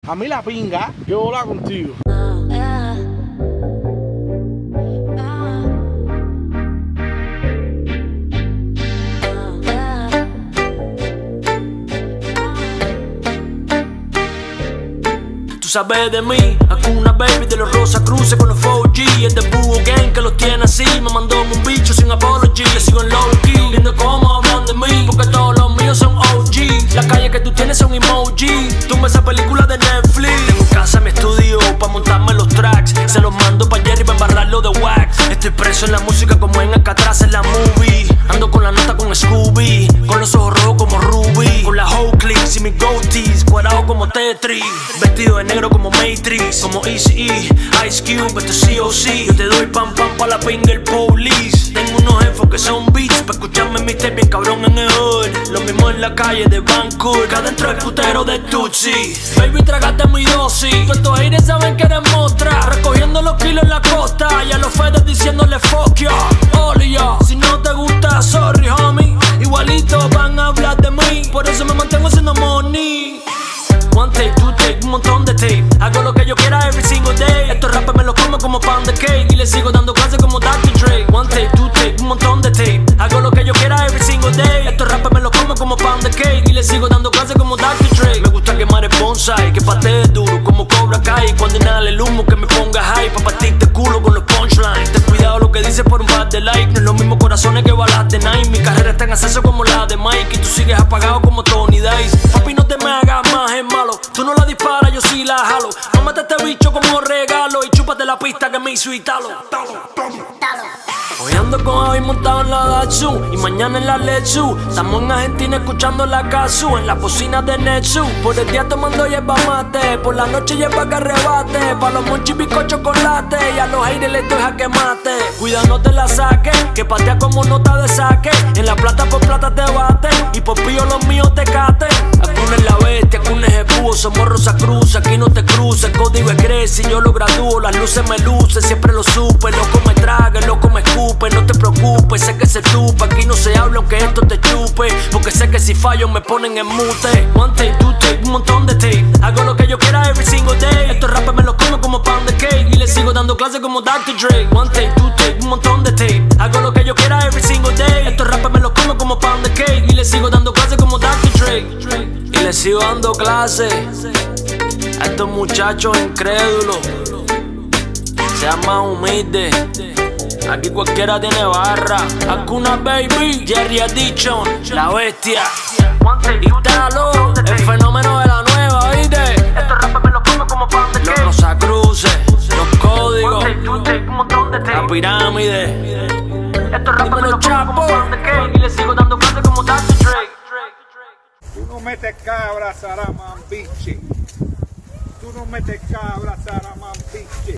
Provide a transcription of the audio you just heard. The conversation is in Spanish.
A mí la pinga, yo voy a contigo. Sabes de mí, Hakuna Baby de los Rosa Cruces con los 4G. El de Búho Gang que los tiene así. Me mandó un bicho sin apology. Le sigo en low key, viendo cómo hablan de mí, porque todos los míos son OG. La calle que tú tienes son emoji. Tumba esa película de Netflix. Tengo casa en mi estudio pa' montarme los tracks. Se los mando pa' Jerry pa' embarrarlo de wax. Estoy preso en la música como en Alcatraz en la movie. Ando con la nota con Scooby, con los ojos rojos como Ruby, con la whole click y mis goatees, cuadrado como Tetris, vestido de negro como Matrix, como Eazy-E, Ice Cube, esto es COC. Yo te doy pam pam pa' la pinga el police. Tengo unos jefos que son beats pa' escucharme mi tape bien cabrón en el hood. Lo mismo en la calle de Vancouver, acá dentro el putero de Tutsi. Baby, tragate mi dosis. Todos estos aires saben que eres mostra, recogiendo los kilos en la costa. Y a los fedes diciéndole fuck ya, oli ya. Si no te gusta, sorry homie, igualito van a hablar de mí. Por eso me mantengo haciendo money. One take, two take, un montón de tape. Hago lo que yo quiera every single day. Estos rappers me los como pound de cake. Y les sigo dando clases como Dr. Dre. One take, two take, un montón de tape. Hago lo que yo quiera every single day. Estos rappers me los como pound de cake. Y les sigo dando clases como Dr. Dre. Me gusta quemar el bonsai, que patee duro como Cobra Kai. Cuando inhale el humo que me ponga high, pa' partirte culo con los punchlines. Ten cuidado lo que dices por un par de likes. No es los mismos corazones que balas de Nike. Mi carrera está en ascenso como la de Mike. Y tú sigues apagado como Tony Dice. Papi, no te me hagas más, es malo. Tú no la disparas, yo sí la jalo. Tómate este bicho como regalo y chúpate la pista que me hizo Italo. Hoy ando con Javi montado en la Datsun y mañana en la Letsu. Estamos en Argentina escuchando la Kazu en la bocina de Netsu. Por el día tomando yerba mate, por la noche yerba que arrebate. Pa' los monchis bizco chocolate y a los aires les doy jaque mate. Cuida no te la saques, que patea como nota de saque. En la plata por plata te bate y por pillo los míos te cate. Hakuna es la bestia, Hakuna es el búho. Somos Rosa Cruz, aquí no te cruces. Código es Grecia y yo lo gradúo. Las luces me lucen, siempre lo supe. Loco me traga, loco me escupe. No te preocupes, sé que se tupa. Aquí no se habla aunque esto te chupe, porque sé que si fallo me ponen en mute. One take, two take, un montón de tape. Hago lo que yo quiera every single day. Estos rappers me los como pound de cake. Y les sigo dando clases como Dr. Dre. One take, two take, un montón de tape. Hago lo que yo quiera every single day. Estos rappers me los como pound de cake. Y les sigo dando clases como Dr. Dre. Y les sigo dando clases a estos muchachos incrédulos. Sean más humildes. Aquí cualquiera tiene barra. Hakuna Baby, Jerry Addiction, la bestia. Italo, el fenómeno de la nueva, ¿viste? Estos rappers me los como pan de cake. Los Rosa Cruces, los códigos, la pirámide. Estos rappers me los como pan de cake. Y les sigo dando clases como Dr. Dre. Tú no metes cabra, Saraman, biche. Tú no metes cabra, Saraman, biche.